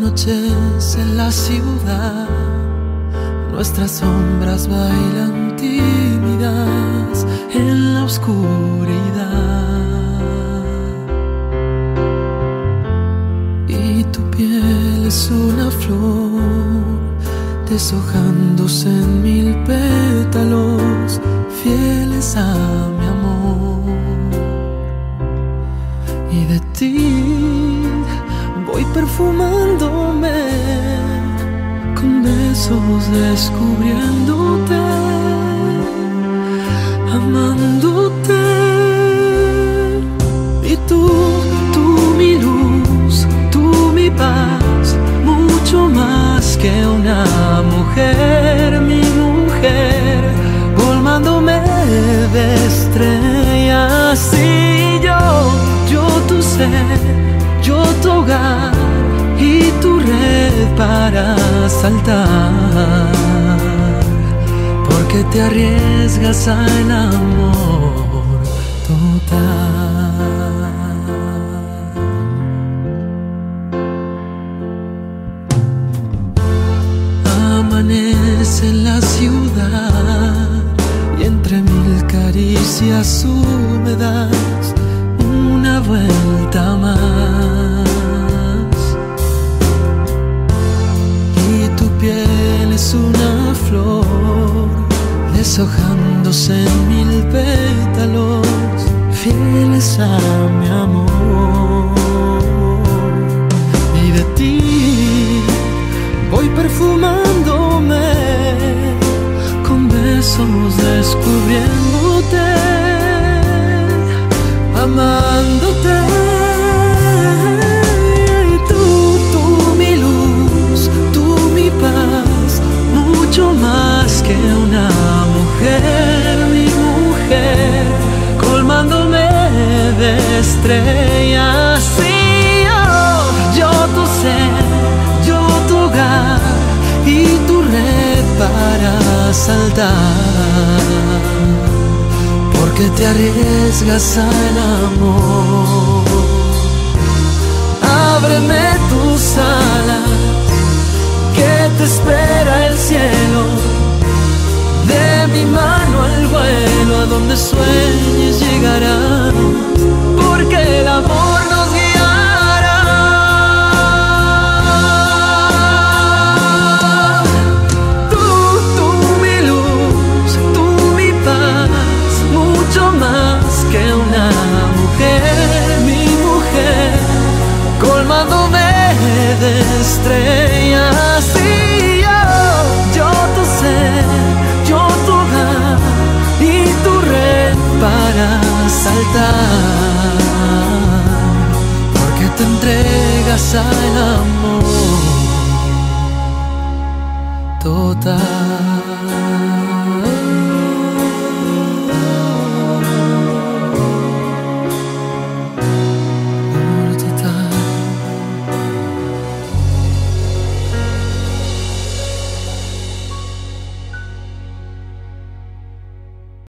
noches en la ciudad, nuestras sombras bailan tímidas en la oscuridad. Y tu piel es una flor deshojándose en mil pétalos fieles a mi amor. Y de ti voy perfumándome con besos, descubriéndote, amándote. Y tú mi luz, tú mi paz, mucho más que una mujer, mi mujer, colmándome de estrellas. Y yo tu ser, yo tu hogar y tu red para saltar, porque te arriesgas al amor total. Amanece en la ciudad y entre mil caricias húmedas una vuelta más. Y tu piel es una flor deshojándose en mil pétalos fieles a mi amor. Y de ti voy perfumándome con besos, descubriéndote, amándote. Y tú mi luz, tú mi paz, mucho más que una mujer, mi mujer, colmándome de estrellas. Y yo tu ser, yo tu hogar y tu red para saltar, porque te arriesgas al amor. Ábreme tus alas, que te espera el cielo. De mi mano al vuelo, a donde sueñes llegarás, porque el amor nos guiará. Tú mi luz, tú mi paz, mucho más que una mujer, mi mujer, colmándome de estrellas. Y yo tu ser, yo tu hogar y tu red para saltar, porque te entregas al amor total.